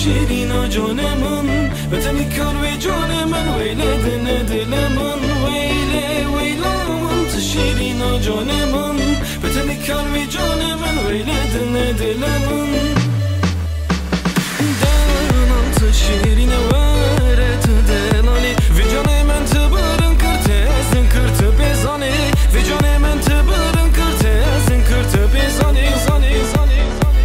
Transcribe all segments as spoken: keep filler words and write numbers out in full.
شیرینا جان من بتنی کار و جان من ویله دن دل من ویله ویله من تو شیرینا جان من بتنی کار و جان من ویله دن دل من دلم تو شیرینا وره تو دلانی و جان من تو برن کرده از این کرده بزانی و جان من تو برن کرده از این کرده بزانی زانی زانی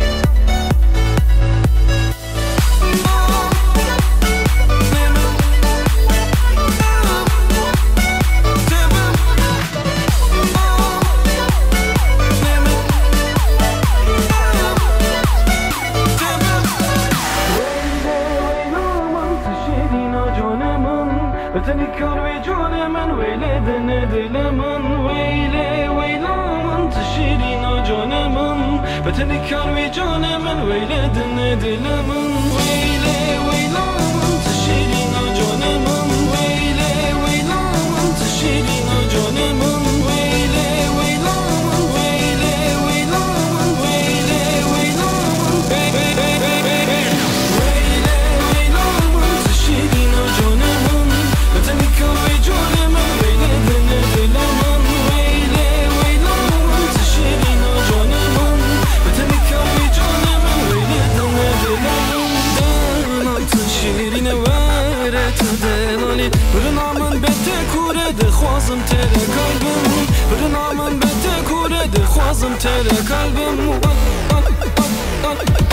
بتنی کار و جان من ویله دن دل من ویله ویله من تو شیرینا جان من بتنی کار و جان من ویله دن دل من ویله ویله من تو شیرینا جان من ویله ویله من تو شیرینا جان من ویله ویله من ویله ویله من ویله ویله من ویله ویله من تو شیرینا جان من بتنی کار و جان من ویله دن دل من ویله ویله من تو شیرینا جان من بتنی کار و جان من ویله دن دل من دلم تو شیرینه وره تو دلانی برنا من بته کوره دخوازم تره قلبم برنا من بته کوره دخوازم تره قلبم